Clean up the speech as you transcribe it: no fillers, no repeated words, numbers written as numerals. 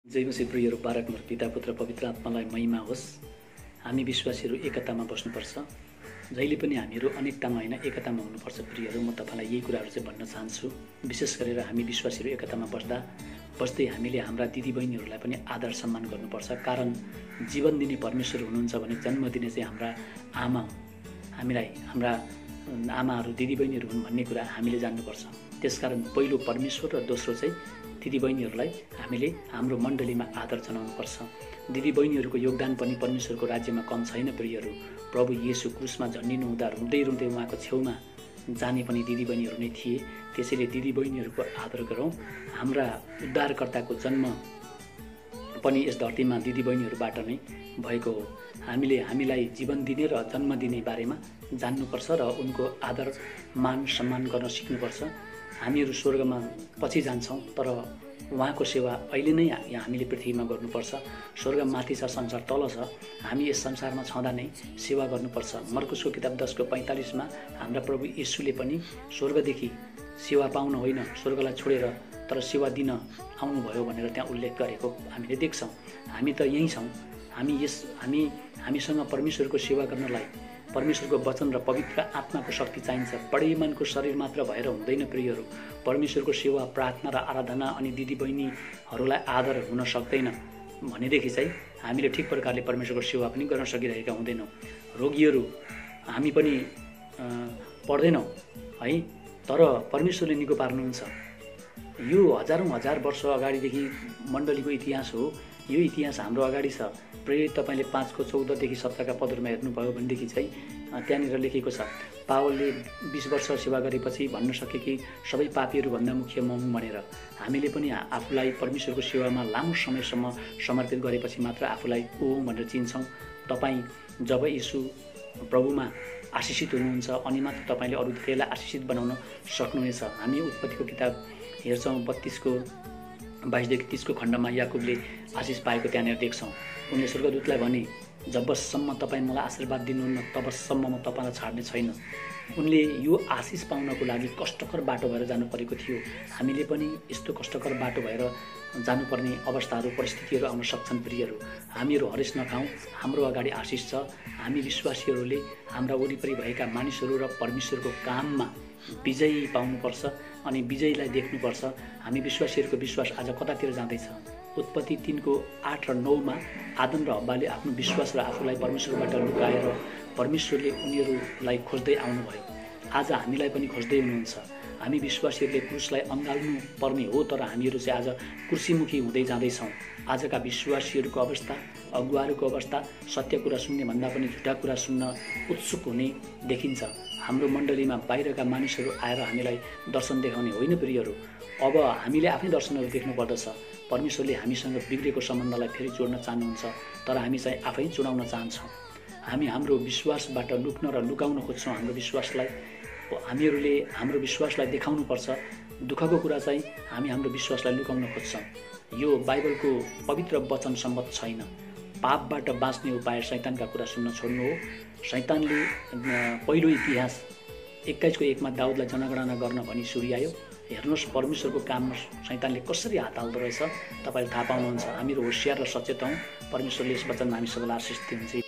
जय मसीह प्रियहरू, बारकमर पिता पुत्र पवित्र आत्मालाई महिमा होस्। हामी विश्वासीहरू एकतामा बस्नुपर्छ। जहिले पनि हामीहरू अनेकतामा होइन एकतामा हुनुपर्छ। प्रियहरू, म तपाईँलाई यही कुराहरू चाहिँ भन्न चाहन्छु। विशेष गरेर हामी विश्वासीहरू एकतामा बस्दै हामीले हाम्रा दिदीबहिनीहरूलाई पनि आदर सम्मान गर्नुपर्छ। कारण जीवन दिने परमेश्वर हुनुहुन्छ भने जन्म दिने चाहिँ हाम्रा आमा हुन्। हामीलाई हाम्रा आमाहरू दिदीबहिनीहरू हुन् भन्ने कुरा हामीले जान्नुपर्छ। त्यसकारण पहिलो परमेश्वर र दोस्रो चाहिँ दिदीबहिनीहरूलाई हामीले हाम्रो मण्डलीमा आदर जनाउनुपर्छ। दिदीबहिनीहरूको योगदान पनि परमेश्वरको राज्यमा कम छैन। प्रियहरू, प्रभु येशू क्रुसमा झन्डिनु हुँदा रुँदै रुँदै उहाँको छेउमा जाने पनि दिदीबहिनीहरू नै थिए। त्यसैले दिदीबहिनीहरूको आदर गरौँ। हाम्रा उद्धारकर्ताको जन्म पनि यस धरतीमा दिदीबहिनीहरूबाट नै भएको हो। हामीलाई जीवन दिने र जन्म दिने बारेमा जान्नुपर्छ र उनको आदर मान सम्मान गर्न सिक्नुपर्छ। हामीहरू स्वर्गमा पछि जान्छौँ, तर उहाँको सेवा अहिले नै हामीले पृथ्वीमा गर्नुपर्छ। स्वर्ग माथि छ, संसार तल छ। हामी यस संसारमा छँदा नै सेवा गर्नुपर्छ। मर्कुसको किताब 10:45 हाम्रा प्रभु येशूले पनि स्वर्गदेखि सेवा पाउन होइन, स्वर्गलाई छोडेर तर सेवा दिन आउनुभयो भनेर त्यहाँ उल्लेख गरेको हामीले देख्छौँ। हामी त यहीँ छौँ। हामीसँग परमेश्वरको सेवा गर्नलाई परमेश्वरको वचन र पवित्र आत्माको शक्ति चाहिन्छ। बडै मनको शरीर मात्र भएर हुँदैन। प्रियहरू, परमेश्वरको सेवा, प्रार्थना र आराधना अनि दिदीबहिनीहरूलाई आदर हुन सक्दैन भनेदेखि चाहिँ हामीले ठिक प्रकारले परमेश्वरको सेवा पनि गर्न सकिरहेका हुँदैनौँ। रोगीहरू हामी पनि पढ्दैनौँ है, तर परमेश्वरले निको पार्नुहुन्छ। यो हजार वर्ष अगाडिदेखि मण्डलीको इतिहास हो। यो इतिहास हाम्रो अगाडि छ। प्रेरित तपाईँले 5:14-17 पदहरूमा हेर्नुभयो भनेदेखि चाहिँ त्यहाँनिर लेखेको छ, पावलले 20 वर्ष सेवा गरेपछि भन्न सके कि सबै पापीहरूभन्दा मुख्य म हुँ भनेर। हामीले पनि आफूलाई परमेश्वरको सेवामा लामो समयसम्म समर्पित गरेपछि मात्र आफूलाई ओ भनेर चिन्छौँ। तपाईँ जब येशू प्रभुमा आशिषित हुनुहुन्छ अनि मात्र तपाईँले अरू धेरैलाई आशिषित बनाउन सक्नुहुनेछ। हामी उत्पत्तिको किताब हेर्छौँ 32:22-30 खण्डमा याकुबले आशिष पाएको त्यहाँनिर देख्छौँ। उनले स्वर्गदूतलाई भने, जबसम्म तपाईँ मलाई आशीर्वाद दिनुहुन्न तबसम्म म तपाईँलाई छाड्ने छैन। उनले यो आशिष पाउनको लागि कष्टकर बाटो भएर जानु परेको थियो। हामीले पनि यस्तो कष्टकर बाटो भएर जानुपर्ने अवस्थाहरू परिस्थितिहरू आउन सक्छन्। प्रियहरू, हामीहरू हरेस नखाउँ। हाम्रो अगाडि आशिष छ। हामी विश्वासीहरूले हाम्रा वरिपरि भएका मानिसहरू र परमेश्वरको काममा विजयी पाउनुपर्छ अनि विजयीलाई देख्नुपर्छ। हामी विश्वासीहरूको विश्वास आज कतातिर जाँदैछ? उत्पत्ति 3:8 र 9 आदम र हव्वाले आफ्नो विश्वास र आफूलाई परमेश्वरबाट लुकाएर परमेश्वरले उनीहरूलाई खोज्दै आउनुभयो। आज हामीलाई पनि खोज्दै हुनुहुन्छ। हामी विश्वासीहरूले क्रुसलाई अँगाल्नु पर्ने हो, तर हामीहरू चाहिँ आज कुर्सीमुखी हुँदै जाँदैछौँ। आजका विश्वासीहरूको अवस्था, अगुवाहरूको अवस्था सत्य कुरा सुन्ने भन्दा पनि झुटा कुरा सुन्न उत्सुक हुने देखिन्छ। हाम्रो मण्डलीमा बाहिरका मानिसहरू आएर हामीलाई दर्शन देखाउने होइन। प्रियहरू, अब हामीले आफ्नै दर्शनहरू देख्नु पर्दछ। परमेश्वरले हामीसँग बिग्रेको सम्बन्धलाई फेरि जोड्न चाहनुहुन्छ, तर हामी चाहिँ आफै जोडाउन चाहन्छौँ। हामी हाम्रो विश्वासबाट लुक्न र लुकाउन खोज्छौँ। हामीहरूले हाम्रो विश्वासलाई देखाउनुपर्छ। दुःखको कुरा चाहिँ हामी हाम्रो विश्वासलाई लुकाउन खोज्छौँ। यो बाइबलको पवित्र वचन सम्मत छैन। पापबाट बाँच्ने उपाय शैतानका कुरा सुन्न छोड्नु हो। शैतानले पहिलो इतिहास 21:1 दाउदलाई जनगणना गर्न भनी सुर्यायो। हेर्नुहोस् परमेश्वरको काममा शैतानले कसरी हात हाल्दो रहेछ, तपाईँले थाहा पाउनुहुन्छ। हामीहरू होसियार र सचेत हौँ। परमेश्वरले यस वचनमा हामी सबैलाई आशिष दिनुहुन्छ।